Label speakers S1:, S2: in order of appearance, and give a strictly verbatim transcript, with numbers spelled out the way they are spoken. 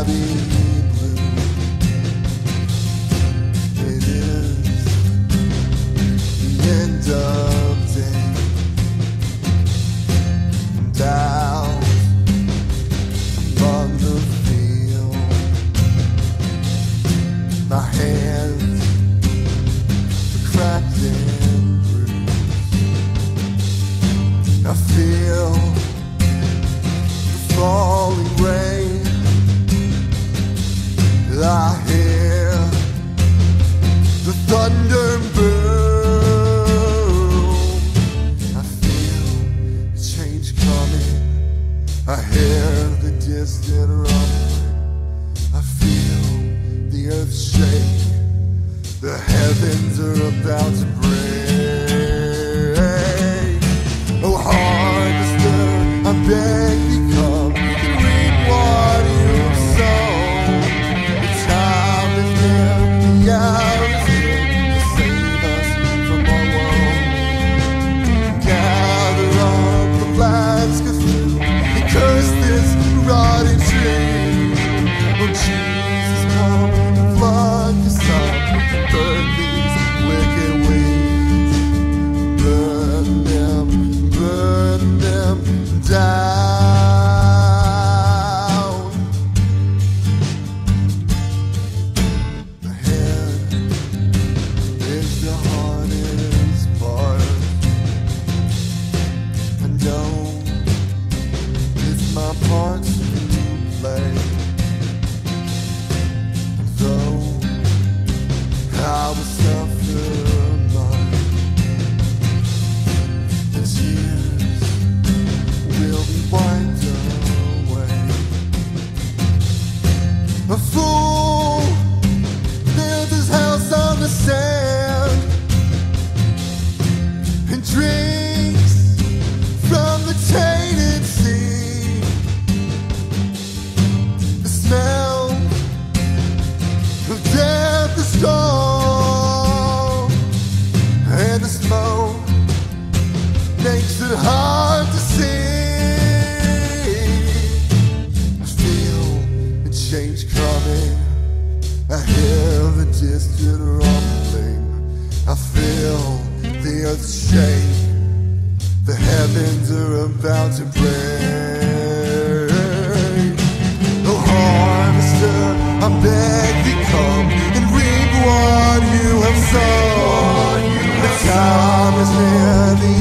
S1: shabby blue. It is the end of day, and out on the field, my hands are cracked and bruised. I feel falling rain, I hear the thunder boom. I feel the change coming, I hear the distant rumbling, I feel the earth shake, the heavens are about to break. Oh, harvester, I beg thee, come and reap what you've sown. The time is near, the hour is here to save us from our woe. Gather up the flags, go through and curse this rotting tree. Oh, Jesus, come and flood the sun and burn these wicked weeds. Burn them, burn them down. The head is the hardest part, and don't it's my part to play. Though I will suffer mine, the tears will be wiped away. A fool built his house on the sand and drinks from the tainted sea. The smell of death is strong, and the smoke makes it hard to see. I feel a change coming, I hear the distant rumbling, I feel the earth shake, the heavens are about to break. Oh, harvester, I beg thee, come and reap what you have sown. The time is near, the